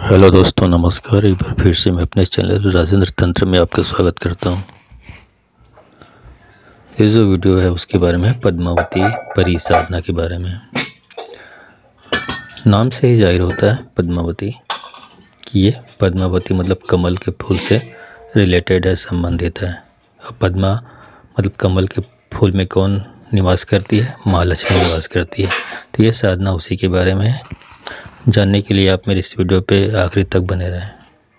Hello दोस्तों, नमस्कार। एक बार फिर से मैं अपने चैनल राजेंद्र तंत्र में आपका स्वागत करता हूं। ये जो वीडियो है उसके बारे में पद्मावती परी साधना के बारे में। नाम से ही जाहिर होता है पद्मावती कि ये पद्मावती मतलब कमल के फूल से रिलेटेड है, संबंधित है। अब पद्मा मतलब कमल के फूल में कौन निवास करती है? महालक्ष्मी निवास करती है। तो ये साधना उसी के बारे में है। जानने के लिए आप मेरे इस वीडियो पे आखिरी तक बने रहें।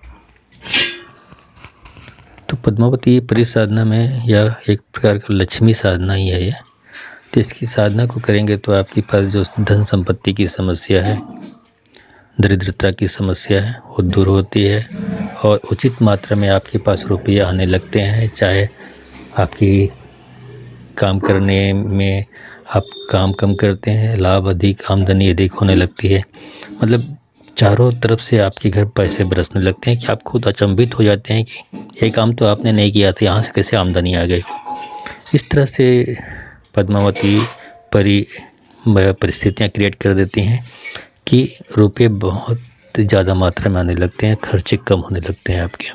तो पद्मावती परी साधना में यह एक प्रकार का लक्ष्मी साधना ही है ये। तो इसकी साधना को करेंगे तो आपके पास जो धन संपत्ति की समस्या है, दरिद्रता की समस्या है, वो दूर होती है और उचित मात्रा में आपके पास रुपये आने लगते हैं। चाहे आपकी काम करने में आप काम कम करते हैं, लाभ अधिक, आमदनी अधिक होने लगती है। मतलब चारों तरफ से आपके घर पैसे बरसने लगते हैं कि आप खुद अचंभित हो जाते हैं कि ये काम तो आपने नहीं किया था, यहाँ से कैसे आमदनी आ गई। इस तरह से पद्मावती परी परिस्थितियाँ क्रिएट कर देती हैं कि रुपये बहुत ज़्यादा मात्रा में आने लगते हैं, खर्चे कम होने लगते हैं आपके।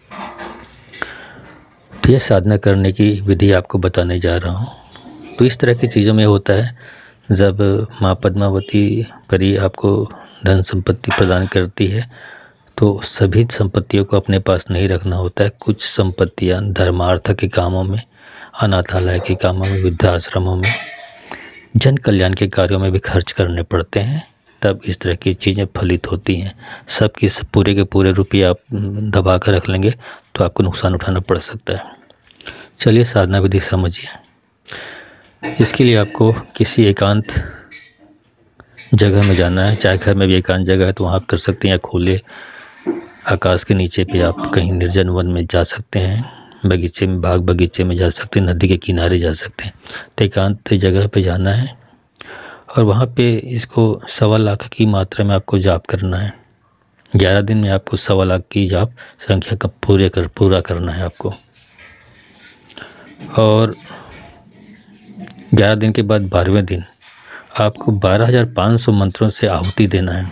तो ये साधना करने की विधि आपको बताने जा रहा हूँ। तो इस तरह की चीज़ों में होता है, जब माँ पद्मावती परी आपको धन संपत्ति प्रदान करती है तो सभी संपत्तियों को अपने पास नहीं रखना होता है। कुछ संपत्तियाँ धर्मार्थ के कामों में, अनाथालय के कामों में, वृद्धाश्रमों में, जन कल्याण के कार्यों में भी खर्च करने पड़ते हैं। तब इस तरह की चीज़ें फलित होती हैं। सबकी पूरे के पूरे रुपये आप दबा कर रख लेंगे तो आपको नुकसान उठाना पड़ सकता है। चलिए साधना विधि समझिए। इसके लिए आपको किसी एकांत जगह में जाना है। चाहे घर में भी एकांत जगह है तो वहाँ आप कर सकते हैं, या खुले आकाश के नीचे पे आप कहीं निर्जन वन में जा सकते हैं, बगीचे में, बाग बगीचे में जा सकते हैं, नदी के किनारे जा सकते हैं। तो एकांत जगह पे जाना है और वहाँ पे इसको 1.25 लाख की मात्रा में आपको जाप करना है। 11 दिन में आपको 1.25 लाख की जाप संख्या का पूरा करना है आपको। और 11 दिन के बाद 12वें दिन आपको 12,500 मंत्रों से आहुति देना है।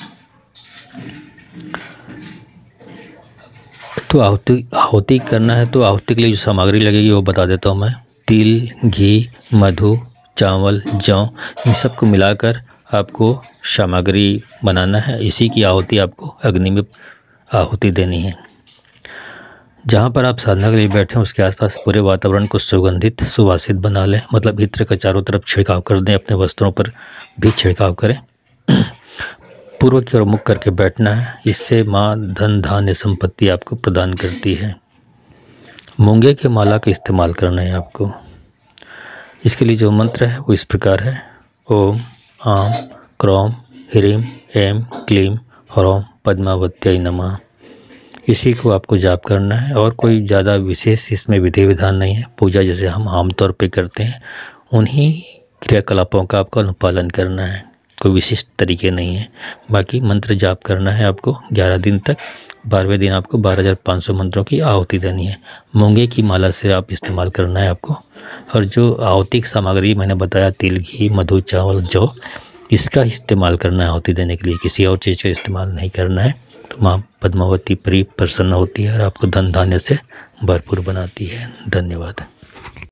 तो आहुति करना है तो आहुति के लिए जो सामग्री लगेगी वो बता देता हूँ मैं। तिल, घी, मधु, चावल, जौ, इन सबको मिलाकर आपको सामग्री बनाना है। इसी की आहुति आपको अग्नि में आहुति देनी है। जहाँ पर आप साधना के लिए बैठे हैं उसके आसपास पूरे वातावरण को सुगंधित, सुवासित बना लें। मतलब इत्र का चारों तरफ छिड़काव कर दें, अपने वस्त्रों पर भी छिड़काव करें। पूर्व की ओर मुख करके बैठना है। इससे माँ धन धान्य संपत्ति आपको प्रदान करती है। मूंगे के माला का इस्तेमाल करना है आपको। इसके लिए जो मंत्र है वो इस प्रकार है: ओम आम क्रोम ह्रीम ऐं क्लीं ह्रौं पद्मावत्यै नमः। इसी को आपको जाप करना है और कोई ज़्यादा विशेष इसमें विधि विधान नहीं है। पूजा जैसे हम आमतौर पे करते हैं उन्हीं क्रियाकलापों का आपको अनुपालन करना है, कोई विशिष्ट तरीके नहीं है। बाकी मंत्र जाप करना है आपको 11 दिन तक। 12वें दिन आपको 12,500 मंत्रों की आहुति देनी है। मूंगे की माला से आप इस्तेमाल करना है आपको। और जो आहुति की सामग्री मैंने बताया, तिल, घी, मधु, चावल, जौ, इसका इस्तेमाल करना है आहुति देने के लिए। किसी और चीज़ का इस्तेमाल नहीं करना है। तो माँ पद्मावती परी प्रसन्न होती है और आपको धन धान्य से भरपूर बनाती है। धन्यवाद।